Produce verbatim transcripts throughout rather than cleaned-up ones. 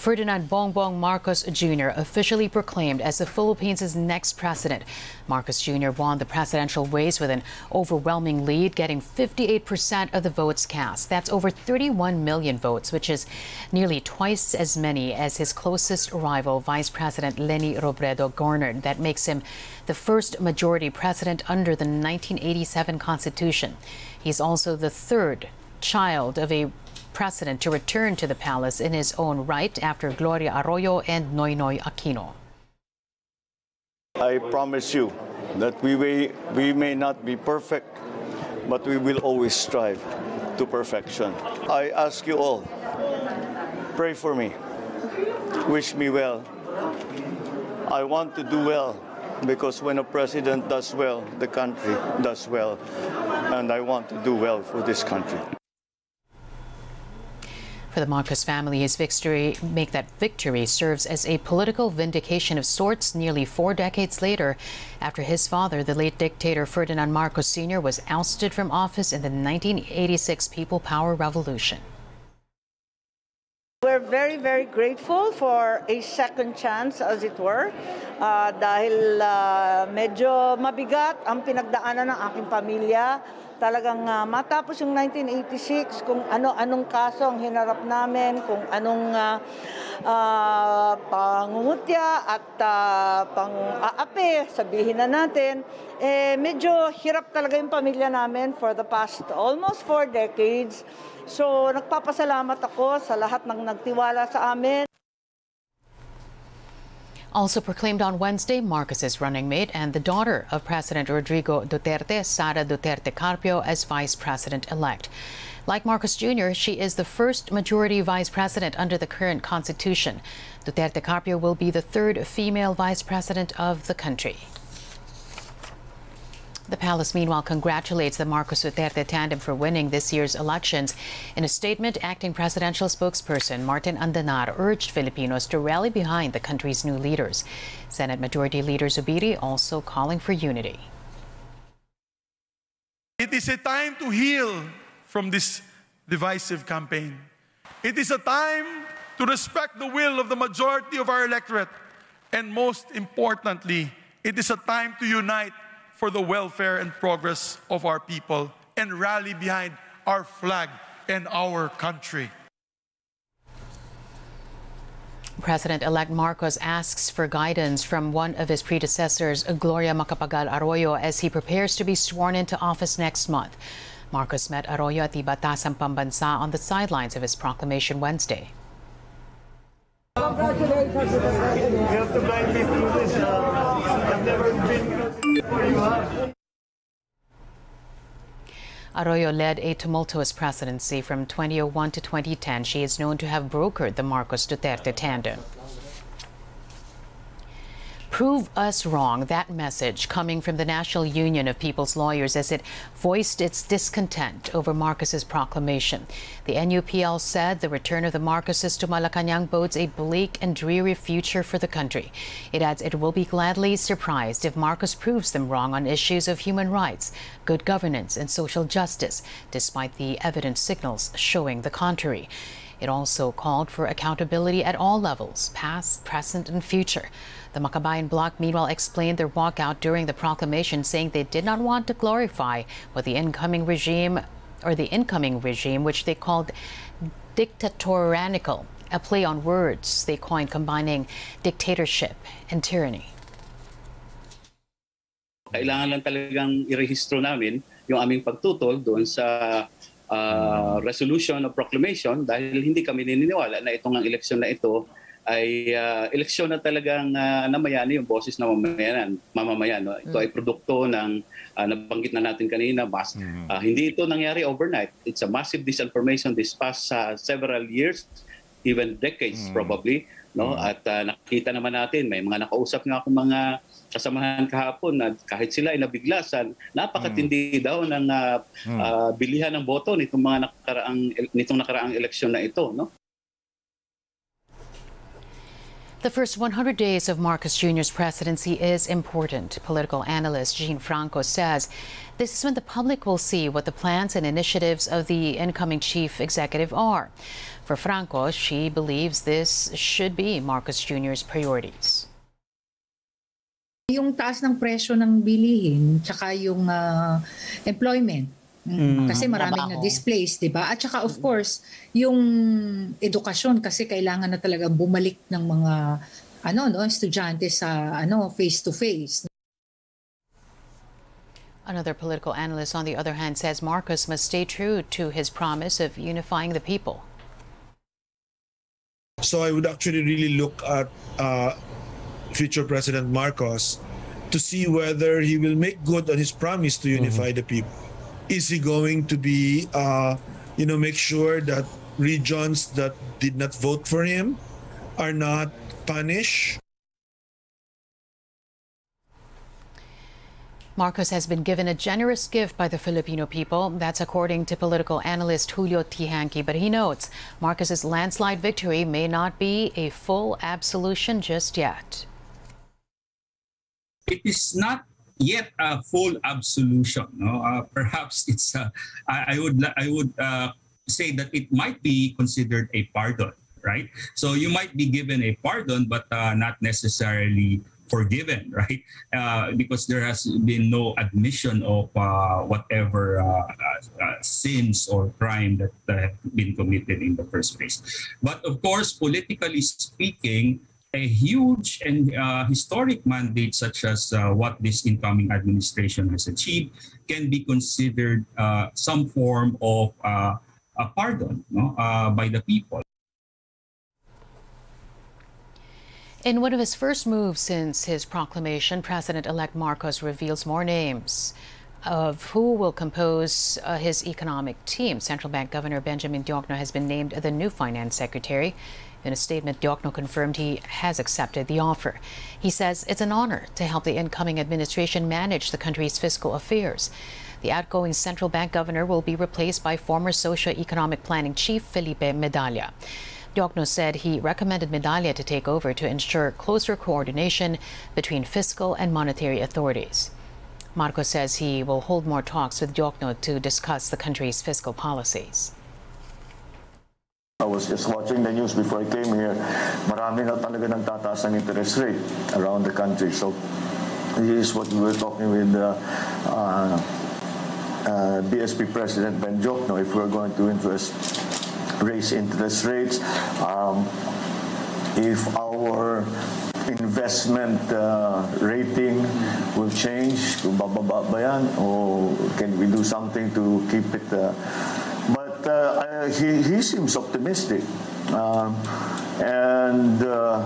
Ferdinand Bongbong Marcos Junior officially proclaimed as the Philippines' next president. Marcos Junior won the presidential race with an overwhelming lead, getting fifty-eight percent of the votes cast. That's over thirty-one million votes, which is nearly twice as many as his closest rival, Vice President Leni Robredo, garnered. That makes him the first majority president under the nineteen eighty-seven Constitution. He's also the third child of a president to return to the palace in his own right after Gloria Arroyo and Noynoy Aquino. I promise you that we may, we may not be perfect, but we will always strive to perfection. I ask you all, pray for me, wish me well. I want to do well because when a president does well, the country does well, and I want to do well for this country. For the Marcos family, his victory make that victory serves as a political vindication of sorts nearly four decades later, after his father, the late dictator Ferdinand Marcos Senior, was ousted from office in the nineteen eighty-six People Power Revolution. We're very, very grateful for a second chance, as it were, uh, dahil uh, medyo mabigat ang pinagdaanan ng aking pamilya. Talagang uh, matapos yung nineteen eighty-six, kung ano-anong kaso ang hinarap namin, kung anong uh, uh, pangungutya at uh, pang-aapi, sabihin na natin, eh, medyo hirap talaga yung pamilya namin for the past almost four decades. So, nagpapasalamat ako sa lahat ng nagtiwala sa amin. Also proclaimed on Wednesday, Marcos's running mate and the daughter of President Rodrigo Duterte, Sara Duterte Carpio, as vice president-elect. Like Marcos Junior, she is the first majority vice president under the current constitution. Duterte Carpio will be the third female vice president of the country. The palace, meanwhile, congratulates the Marcos Duterte tandem for winning this year's elections. In a statement, acting presidential spokesperson Martin Andanar urged Filipinos to rally behind the country's new leaders. Senate Majority Leader Zubiri also calling for unity. It is a time to heal from this divisive campaign. It is a time to respect the will of the majority of our electorate. And most importantly, it is a time to unite for the welfare and progress of our people and rally behind our flag and our country. President-elect Marcos asks for guidance from one of his predecessors, Gloria Macapagal Arroyo, as he prepares to be sworn into office next month. Marcos met Arroyo at the Batasang Pambansa on the sidelines of his proclamation Wednesday. Congratulations. You have to guide me through this. Uh, I've never been where you are. Arroyo led a tumultuous presidency from twenty oh one to twenty ten. She is known to have brokered the Marcos Duterte tandem. Prove us wrong. That message coming from the National Union of People's Lawyers as it voiced its discontent over Marcos's proclamation. The N U P L said the return of the Marcoses to Malacanang bodes a bleak and dreary future for the country. It adds it will be gladly surprised if Marcos proves them wrong on issues of human rights, good governance, and social justice, despite the evident signals showing the contrary. It also called for accountability at all levels, past, present, and future. The Makabayan Bloc, meanwhile, explained their walkout during the proclamation, saying they did not want to glorify what the incoming regime, or the incoming regime, which they called dictatorial, a play on words they coined combining dictatorship and tyranny. Kailangan lang talagang irehistro namin yung aming pagtutol doon sa uh, resolution of proclamation dahil hindi kami naniniwala na itong ang eleksyon na ito ay uh, eleksyon na talagang uh, namayani yung boses na mamamayan. mamamayan no? Ito mm. ay produkto ng uh, nabanggit na natin kanina. Mas, mm. uh, hindi ito nangyari overnight. It's a massive disinformation this past uh, several years, even decades mm. probably. No? Mm. At uh, nakita naman natin, may mga nakausap nga akong mga kasamahan kahapon na kahit sila ay nabiglasan, napakatindi mm. daw ng uh, mm. uh, bilihan ng boto nitong mga nakaraang, nitong nakaraang eleksyon na ito. No? The first one hundred days of Marcos Junior's presidency is important. Political analyst Jean Franco says this is when the public will see what the plans and initiatives of the incoming chief executive are. For Franco, she believes this should be Marcos Junior's priorities. Yung taas ng presyo ng bilihin, tsaka yung uh, employment. Mm, kasi maraming na-displaced, di ba? At saka of course, yung edukasyon kasi kailangan na talaga bumalik ng mga ano no, estudyante sa ano face-to-face. Another political analyst, on the other hand, says Marcos must stay true to his promise of unifying the people. So I would actually really look at uh, future President Marcos to see whether he will make good on his promise to unify mm-hmm. the people. Is he going to be, uh, you know, make sure that regions that did not vote for him are not punished? Marcos has been given a generous gift by the Filipino people. That's according to political analyst Julio Tihanki. But he notes Marcos's landslide victory may not be a full absolution just yet. It is not yet a full absolution. No? Uh, perhaps it's. Uh, I, I would. I would uh, say that it might be considered a pardon, right? So you might be given a pardon, but uh, not necessarily forgiven, right? Uh, because there has been no admission of uh, whatever uh, uh, sins or crime that uh, have been committed in the first place. But of course, politically speaking, a huge and uh, historic mandate such as uh, what this incoming administration has achieved can be considered uh, some form of uh, a pardon no, uh, by the people. In one of his first moves since his proclamation, President-elect Marcos reveals more names of who will compose uh, his economic team. Central Bank Governor Benjamin Diokno has been named the new finance secretary. In a statement, Diokno confirmed he has accepted the offer. He says it's an honor to help the incoming administration manage the country's fiscal affairs. The outgoing central bank governor will be replaced by former socio-economic planning chief Felipe Medalla. Diokno said he recommended Medalla to take over to ensure closer coordination between fiscal and monetary authorities. Marcos says he will hold more talks with Diokno to discuss the country's fiscal policies. I was just watching the news before I came here. Marami na talaga ng tataas ng interest rate around the country. So this is what we were talking with uh, uh, uh, B S P President Ben Diokno. If we're going to interest, raise interest rates, um, if our investment uh, rating will change, kung bababa ba yan, or can we do something to keep it uh, Uh, he, he seems optimistic, um, and uh,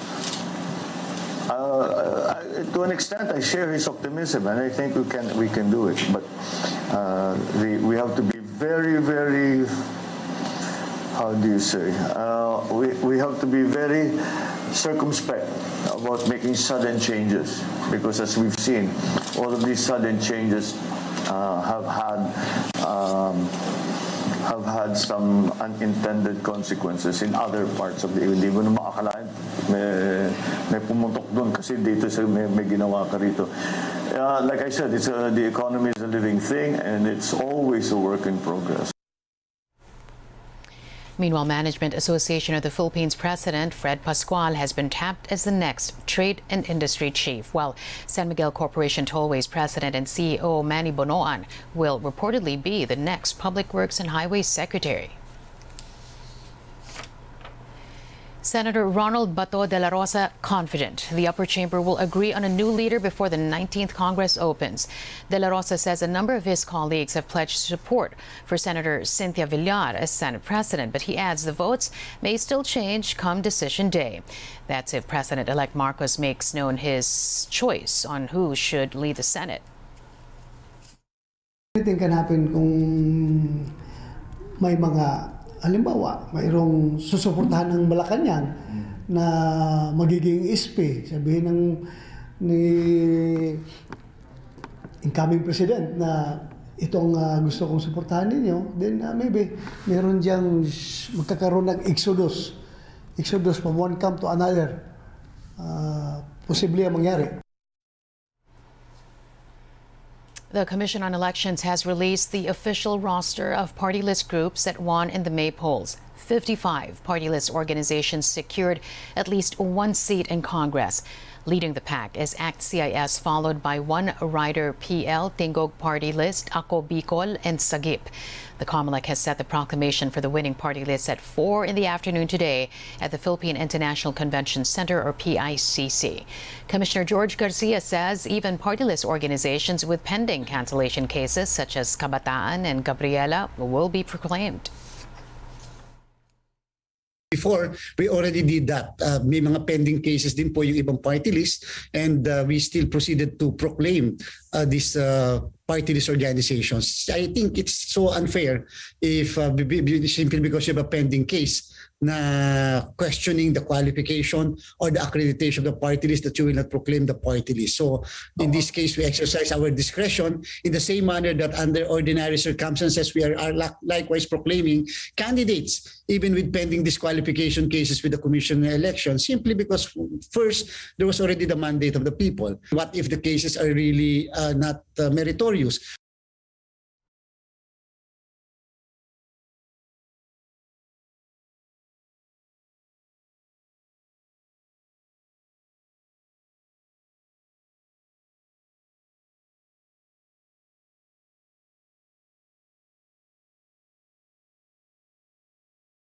uh, I, to an extent, I share his optimism, and I think we can we can do it. But uh, the, we have to be very, very. How do you say? Uh, we we have to be very circumspect about making sudden changes, because as we've seen, all of these sudden changes uh, have had. Um, have had some unintended consequences in other parts of the E U. Hindi mo na maakalain, may, may pumuntok doon kasi dito sa may, may ginawa ka rito. Uh, like I said, it's a, the economy is a living thing and it's always a work in progress. Meanwhile, Management Association of the Philippines President Fred Pascual has been tapped as the next Trade and Industry Chief, while San Miguel Corporation Tollways President and C E O Manny Bonoan will reportedly be the next Public Works and Highways Secretary. Senator Ronald Bato de la Rosa confident the upper chamber will agree on a new leader before the nineteenth Congress opens. De la Rosa says a number of his colleagues have pledged support for Senator Cynthia Villar as Senate President, but he adds the votes may still change come decision day. That's if President-elect Marcos makes known his choice on who should lead the Senate. Anything can happen kung may mga halimbawa, mayroong susuportahan ng Malacanang na magiging I S P, sabihin ng ni incoming president na itong uh, gusto kong suportahan ninyo, then uh, maybe meron diyang magkakaroon ng exodus, exodus from one camp to another. uh, posible ang mangyari. The Commission on Elections has released the official roster of party list groups that won in the May polls. fifty-five party list organizations secured at least one seat in Congress. Leading the pack is ACT C I S, followed by One Rider P L, Tingog Party List, Ako Bicol, and Sagip. The COMELEC has set the proclamation for the winning party list at four in the afternoon today at the Philippine International Convention Center, or P I C C. Commissioner George Garcia says even party list organizations with pending cancellation cases such as Kabataan and Gabriela will be proclaimed. Before, we already did that. Uh, may mga pending cases din po yung ibang party list, and uh, we still proceeded to proclaim uh, these uh, party list organizations. I think it's so unfair if uh, simply because you have a pending case na questioning the qualification or the accreditation of the party list that you will not proclaim the party list. So in this case, we exercise our discretion in the same manner that under ordinary circumstances, we are, are likewise proclaiming candidates, even with pending disqualification cases with the Commission on Elections, simply because first, there was already the mandate of the people. What if the cases are really uh, not uh, meritorious?